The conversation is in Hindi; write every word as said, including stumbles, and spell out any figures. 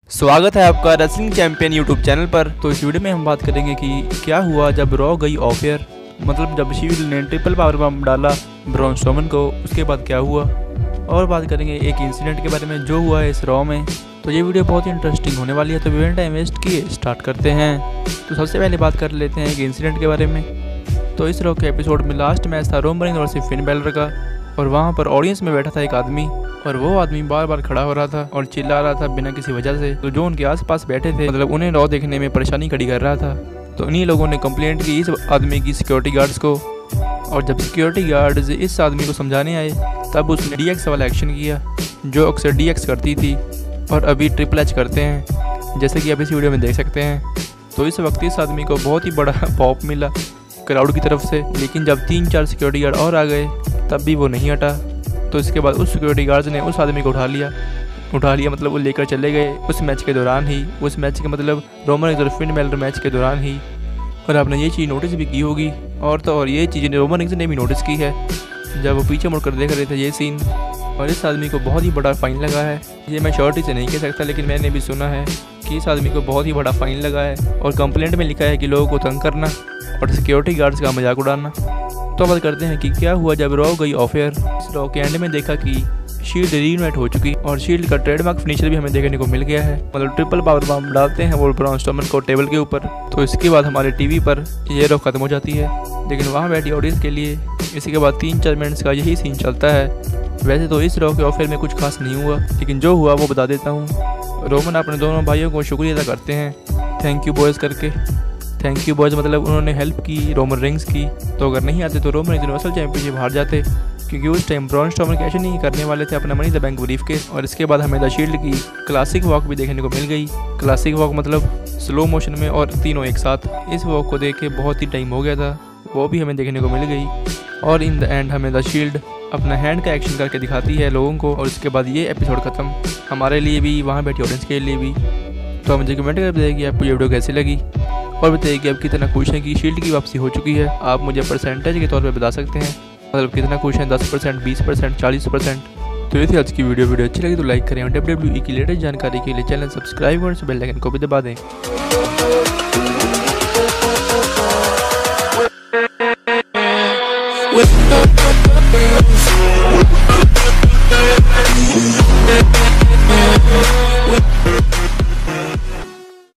स्वागत है आपका रेसलिंग चैंपियन यूट्यूब चैनल पर। तो इस वीडियो में हम बात करेंगे कि क्या हुआ जब रॉ गई ऑफ एयर, मतलब जब शील्ड ने ट्रिपल पावर बम डाला ब्रॉन स्ट्रोमन को, उसके बाद क्या हुआ। और बात करेंगे एक इंसिडेंट के बारे में जो हुआ है इस रॉ में। तो ये वीडियो बहुत ही इंटरेस्टिंग होने वाली है, तो बिना टाइम वेस्ट किए स्टार्ट करते हैं। तो सबसे पहले बात कर लेते हैं एक इंसिडेंट के बारे में। तो इस रॉ के एपिसोड में लास्ट मैच था Roman Reigns versus Finn Balor का, और वहाँ पर ऑडियंस में बैठा था एक आदमी, और वो आदमी बार बार खड़ा हो रहा था और चिल्ला रहा था बिना किसी वजह से। तो जो उनके आसपास बैठे थे, मतलब उन्हें रॉ देखने में परेशानी खड़ी कर रहा था। तो इन्हीं लोगों ने कंप्लेंट की इस आदमी की सिक्योरिटी गार्ड्स को, और जब सिक्योरिटी गार्ड्स इस आदमी को समझाने आए तब उसने डी एक्स वाला एक्शन किया जो अक्सर डी एक्स करती थी और अभी ट्रिपल एच करते हैं, जैसे कि आप इस वीडियो में देख सकते हैं। तो इस वक्त इस आदमी को बहुत ही बड़ा पॉप मिला क्राउड की तरफ से, लेकिन जब तीन चार सिक्योरिटी गार्ड और आ गए तब भी वो नहीं हटा। तो इसके बाद उस सिक्योरिटी गार्ड्स ने उस आदमी को उठा लिया उठा लिया मतलब वो लेकर चले गए उस मैच के दौरान ही, उस मैच के मतलब रोमन रेंज और फिन बैलर मैच के दौरान ही। और आपने ये चीज़ नोटिस भी की होगी, और तो और ये चीज़ें रोमन रेंज ने भी नोटिस की है जब वो पीछे मुड़कर देख रहे थे ये सीन। और इस आदमी को बहुत ही बड़ा फ़ाइन लगा है। ये मैं श्योरिटी से नहीं कह सकता, लेकिन मैंने भी सुना है कि इस आदमी को बहुत ही बड़ा फ़ाइन लगा है, और कंप्लेंट में लिखा है कि लोगों को तंग करना और सिक्योरिटी गार्ड्स का मजाक उड़ाना। तो बात करते हैं कि क्या हुआ जब रॉ गई ऑफ एयर। इस रॉ के एंड में देखा कि शील्ड रीयूनाइट हो चुकी, और शील्ड का ट्रेडमार्क फिनिशर भी हमें देखने को मिल गया है, मतलब ट्रिपल पावर बम डालते हैं वो ब्रॉन स्ट्रोमन को टेबल के ऊपर। तो इसके बाद हमारे टीवी पर ये रॉ खत्म हो जाती है, लेकिन वहाँ बैठी ऑडियंस के लिए इसके बाद तीन चार मिनट्स का यही सीन चलता है। वैसे तो इस रॉ के ऑफ एयर में कुछ खास नहीं हुआ, लेकिन जो हुआ वो बता देता हूँ। रोमन अपने दोनों भाइयों को शुक्रिया अदा करते हैं थैंक यू बॉयज़ करके। थैंक यू बॉयज़ मतलब उन्होंने हेल्प की रोमन रेंज की। तो अगर नहीं आते तो रोमन यूनिवर्सल चैंपियनशिप हार जाते, क्योंकि उस टाइम ब्रॉन स्ट्रोमन कैश नहीं करने वाले थे अपना मनी द बैंक ब्रीफ के। और इसके बाद हमें द शील्ड की क्लासिक वॉक भी देखने को मिल गई। क्लासिक वॉक मतलब स्लो मोशन में और तीनों एक साथ। इस वॉक को देख के बहुत ही टाइम हो गया था, वो भी हमें देखने को मिल गई। और इन द एंड हमें द शील्ड अपना हैंड का एक्शन करके दिखाती है लोगों को, और उसके बाद ये एपिसोड ख़त्म, हमारे लिए भी वहाँ बैठी ऑडियंस के लिए भी। तो मुझे कमेंट कर बताइए कि आपको ये वीडियो कैसी लगी, और बताइए कि आप कितना खुश हैं कि शील्ड की वापसी हो चुकी है। आप मुझे परसेंटेज के तौर पे बता सकते हैं, मतलब कितना खुश हैं, दस परसेंट, बीस परसेंट, चालीस परसेंट। तो ये थी आज की वीडियो वीडियो अच्छी लगी तो लाइक करें, और डब्ल्यू डब्ल्यू ई की लेटेस्ट जानकारी के लिए चैनल सब्सक्राइब और बेल आइकन को भी दबा दें।